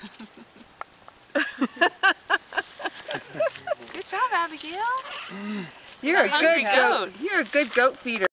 Good job, Abigail. You're a good goat. You're a good goat feeder.